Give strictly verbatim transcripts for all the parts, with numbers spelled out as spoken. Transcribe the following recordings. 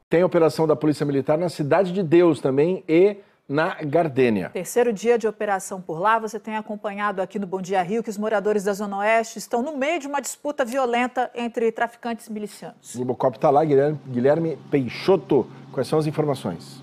Tem a operação da Polícia Militar na Cidade de Deus também e na Gardênia. Terceiro dia de operação por lá, você tem acompanhado aqui no Bom Dia Rio que os moradores da Zona Oeste estão no meio de uma disputa violenta entre traficantes e milicianos. O Globocop está lá, Guilherme, Guilherme Peixoto. Quais são as informações?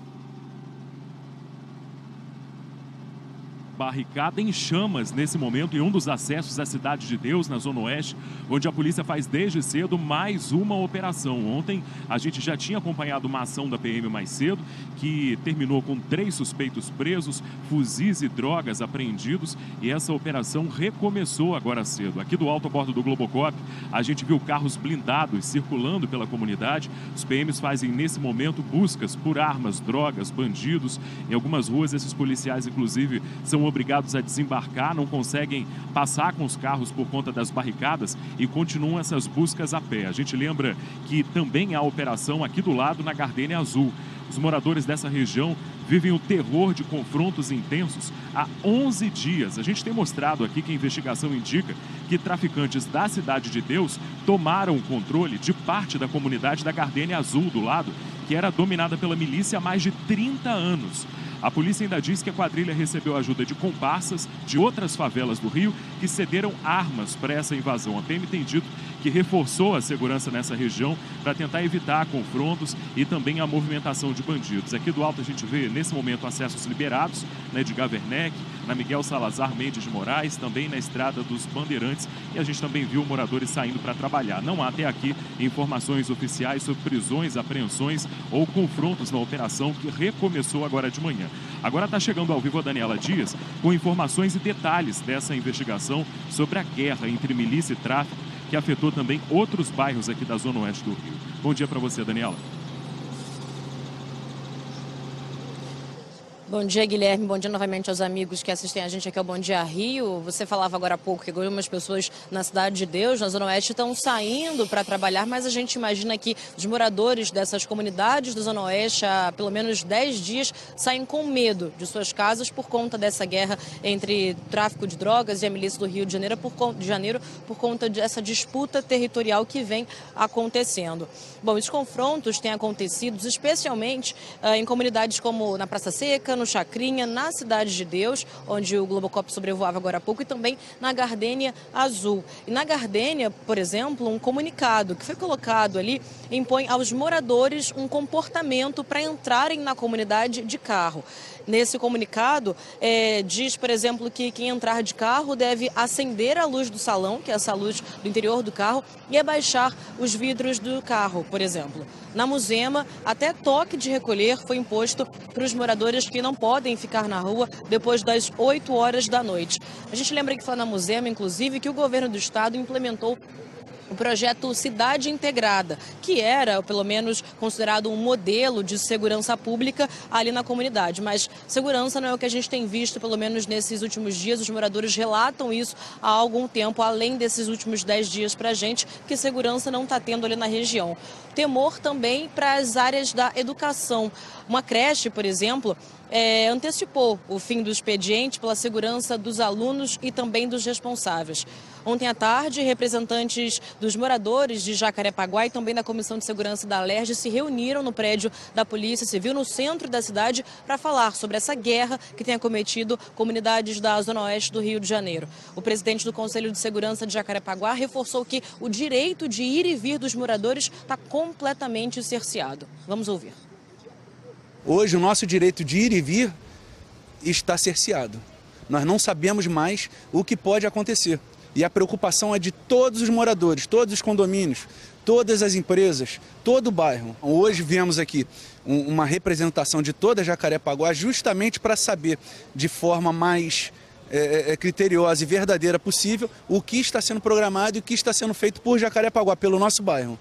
Barricada em chamas nesse momento em um dos acessos à Cidade de Deus, na Zona Oeste, onde a polícia faz desde cedo mais uma operação. Ontem a gente já tinha acompanhado uma ação da P M mais cedo, que terminou com três suspeitos presos, fuzis e drogas apreendidos, e essa operação recomeçou agora cedo. Aqui do alto a bordo do Globocop, a gente viu carros blindados circulando pela comunidade. Os P Ms fazem nesse momento buscas por armas, drogas, bandidos. Em algumas ruas esses policiais, inclusive, são obrigados a desembarcar, não conseguem passar com os carros por conta das barricadas e continuam essas buscas a pé. A gente lembra que também há operação aqui do lado na Gardênia Azul. Os moradores dessa região vivem o terror de confrontos intensos há onze dias. A gente tem mostrado aqui que a investigação indica que traficantes da Cidade de Deus tomaram o controle de parte da comunidade da Gardênia Azul do lado, que era dominada pela milícia há mais de trinta anos. A polícia ainda diz que a quadrilha recebeu ajuda de comparsas de outras favelas do Rio que cederam armas para essa invasão. A P M tem dito que reforçou a segurança nessa região para tentar evitar confrontos e também a movimentação de bandidos. Aqui do alto a gente vê, nesse momento, acessos liberados na Edgar Werneck, na Miguel Salazar Mendes de Moraes, também na Estrada dos Bandeirantes, e a gente também viu moradores saindo para trabalhar. Não há até aqui informações oficiais sobre prisões, apreensões ou confrontos na operação que recomeçou agora de manhã. Agora está chegando ao vivo a Daniela Dias com informações e detalhes dessa investigação sobre a guerra entre milícia e tráfico que afetou também outros bairros aqui da Zona Oeste do Rio. Bom dia para você, Daniela. Bom dia, Guilherme. Bom dia novamente aos amigos que assistem a gente aqui ao Bom Dia Rio. Você falava agora há pouco que algumas pessoas na Cidade de Deus, na Zona Oeste, estão saindo para trabalhar, mas a gente imagina que os moradores dessas comunidades da Zona Oeste há pelo menos dez dias saem com medo de suas casas por conta dessa guerra entre tráfico de drogas e a milícia do Rio de Janeiro por, de Janeiro, por conta dessa disputa territorial que vem acontecendo. Bom, os confrontos têm acontecido especialmente uh, em comunidades como na Praça Seca, no Chacrinha, na Cidade de Deus, onde o Globocop sobrevoava agora há pouco, e também na Gardênia Azul. E na Gardênia, por exemplo, um comunicado que foi colocado ali impõe aos moradores um comportamento para entrarem na comunidade de carro. Nesse comunicado, é, diz, por exemplo, que quem entrar de carro deve acender a luz do salão, que é essa luz do interior do carro, e abaixar os vidros do carro, por exemplo. Na Muzema, até toque de recolher foi imposto para os moradores que não podem ficar na rua depois das oito horas da noite. A gente lembra que foi na Muzema, inclusive, que o governo do estado implementou o projeto Cidade Integrada, que era, pelo menos, considerado um modelo de segurança pública ali na comunidade. Mas segurança não é o que a gente tem visto, pelo menos nesses últimos dias. Os moradores relatam isso há algum tempo, além desses últimos dez dias para a gente, que segurança não está tendo ali na região. Temor também para as áreas da educação. Uma creche, por exemplo, É, antecipou o fim do expediente pela segurança dos alunos e também dos responsáveis. Ontem à tarde, representantes dos moradores de Jacarepaguá e também da Comissão de Segurança da Alerj se reuniram no prédio da Polícia Civil, no centro da cidade, para falar sobre essa guerra que tem acometido comunidades da Zona Oeste do Rio de Janeiro. O presidente do Conselho de Segurança de Jacarepaguá reforçou que o direito de ir e vir dos moradores está completamente cerceado. Vamos ouvir. Hoje o nosso direito de ir e vir está cerceado. Nós não sabemos mais o que pode acontecer. E a preocupação é de todos os moradores, todos os condomínios, todas as empresas, todo o bairro. Hoje viemos aqui uma representação de toda Jacarepaguá justamente para saber de forma mais é, é, criteriosa e verdadeira possível o que está sendo programado e o que está sendo feito por Jacarepaguá, pelo nosso bairro.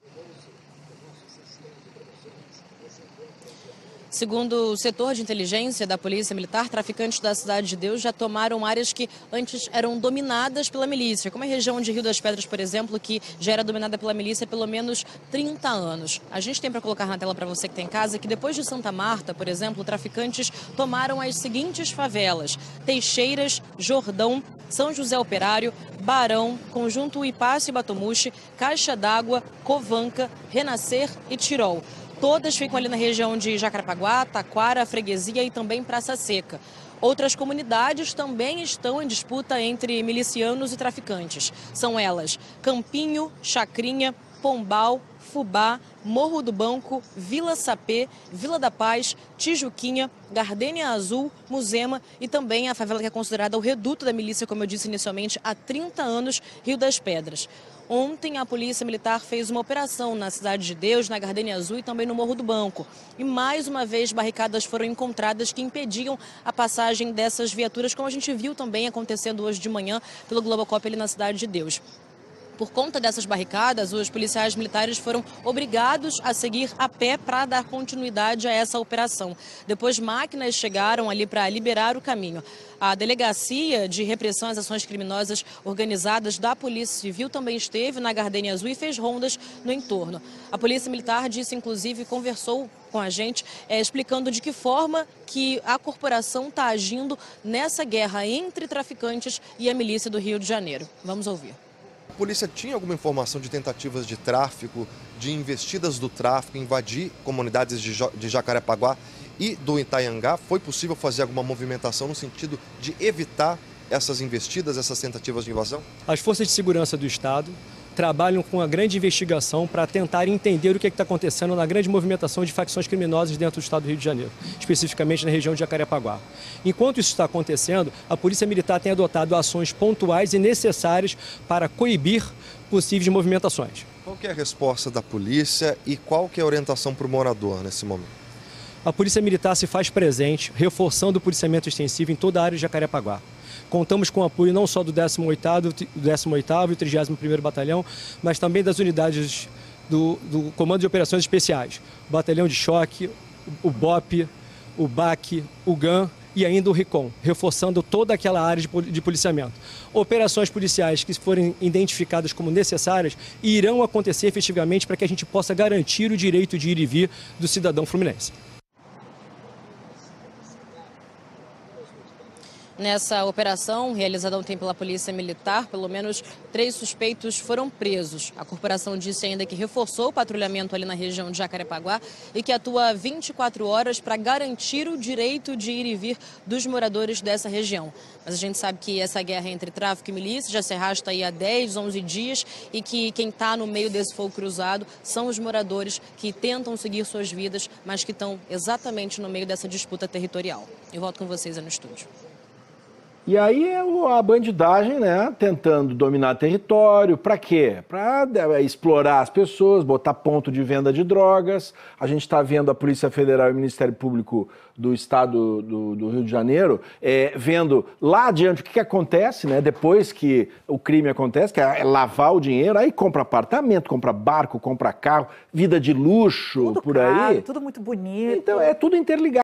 Segundo o setor de inteligência da Polícia Militar, traficantes da Cidade de Deus já tomaram áreas que antes eram dominadas pela milícia, como a região de Rio das Pedras, por exemplo, que já era dominada pela milícia há pelo menos trinta anos. A gente tem para colocar na tela para você que está em casa que depois de Santa Marta, por exemplo, traficantes tomaram as seguintes favelas: Teixeiras, Jordão, São José Operário, Barão, Conjunto Ipácio e Batomuxi, Caixa d'Água, Covanca, Renascer e Tirol. Todas ficam ali na região de Jacarepaguá, Taquara, Freguesia e também Praça Seca. Outras comunidades também estão em disputa entre milicianos e traficantes. São elas Campinho, Chacrinha, Pombal, Fubá, Morro do Banco, Vila Sapê, Vila da Paz, Tijuquinha, Gardênia Azul, Muzema e também a favela que é considerada o reduto da milícia, como eu disse inicialmente, há trinta anos, Rio das Pedras. Ontem, a Polícia Militar fez uma operação na Cidade de Deus, na Gardênia Azul e também no Morro do Banco. E mais uma vez, barricadas foram encontradas que impediam a passagem dessas viaturas, como a gente viu também acontecendo hoje de manhã pelo Globocop ali na Cidade de Deus. Por conta dessas barricadas, os policiais militares foram obrigados a seguir a pé para dar continuidade a essa operação. Depois, máquinas chegaram ali para liberar o caminho. A Delegacia de Repressão às Ações Criminosas Organizadas da Polícia Civil também esteve na Gardênia Azul e fez rondas no entorno. A Polícia Militar disse, inclusive, conversou com a gente, é, explicando de que forma que a corporação está agindo nessa guerra entre traficantes e a milícia do Rio de Janeiro. Vamos ouvir. A polícia tinha alguma informação de tentativas de tráfico, de investidas do tráfico, invadir comunidades de, jo de Jacarepaguá e do Itaiangá? Foi possível fazer alguma movimentação no sentido de evitar essas investidas, essas tentativas de invasão? As forças de segurança do Estado trabalham com uma grande investigação para tentar entender o que está acontecendo na grande movimentação de facções criminosas dentro do Estado do Rio de Janeiro, especificamente na região de Jacarepaguá. Enquanto isso está acontecendo, a Polícia Militar tem adotado ações pontuais e necessárias para coibir possíveis movimentações. Qual que é a resposta da polícia e qual que é a orientação para o morador nesse momento? A Polícia Militar se faz presente, reforçando o policiamento extensivo em toda a área de Jacarepaguá. Contamos com o apoio não só do décimo oitavo e trigésimo primeiro Batalhão, mas também das unidades do, do Comando de Operações Especiais, o Batalhão de Choque, o B O P, o B A C, o G A N e ainda o RICOM, reforçando toda aquela área de, de policiamento. Operações policiais que forem identificadas como necessárias irão acontecer efetivamente para que a gente possa garantir o direito de ir e vir do cidadão fluminense. Nessa operação, realizada ontem pela Polícia Militar, pelo menos três suspeitos foram presos. A corporação disse ainda que reforçou o patrulhamento ali na região de Jacarepaguá e que atua vinte e quatro horas para garantir o direito de ir e vir dos moradores dessa região. Mas a gente sabe que essa guerra entre tráfico e milícia já se arrasta aí há dez, onze dias e que quem está no meio desse fogo cruzado são os moradores que tentam seguir suas vidas, mas que estão exatamente no meio dessa disputa territorial. Eu volto com vocês aí no estúdio. E aí é a bandidagem, né, tentando dominar território, para quê? Para explorar as pessoas, botar ponto de venda de drogas. A gente está vendo a Polícia Federal e o Ministério Público do Estado do, do Rio de Janeiro é, vendo lá adiante o que, que acontece, né, depois que o crime acontece, que é lavar o dinheiro, aí compra apartamento, compra barco, compra carro, vida de luxo, tudo por caro, aí. tudo muito bonito. Então é tudo interligado.